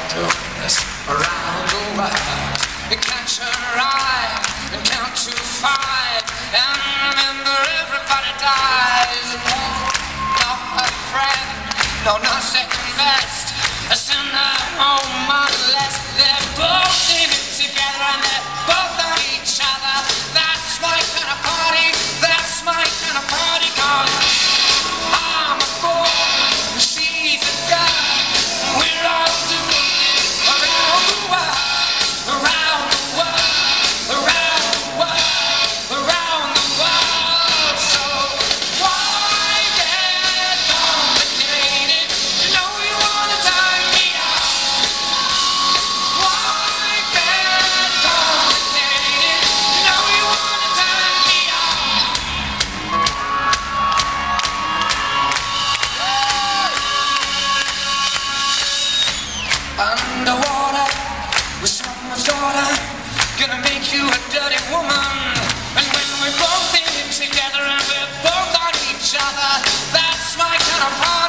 doing this around the world. You catch her eye and count to 5, and remember everybody dies. Not a friend, no, not second best. Send her home unless they're both in it together and they're both on each other. That's my kind of party, that's my kind of party, 'cause I'm a boy, she's a girl. We're all doing this around the world, around the world, around the world, around the world. So why get complicated? You know you wanna tie me up. Why get complicated? You know you wanna tie me up. Underwater with someone's daughter, gonna make you a dirty woman. And when we're both in it together and we're both on each other, that's my kind of party.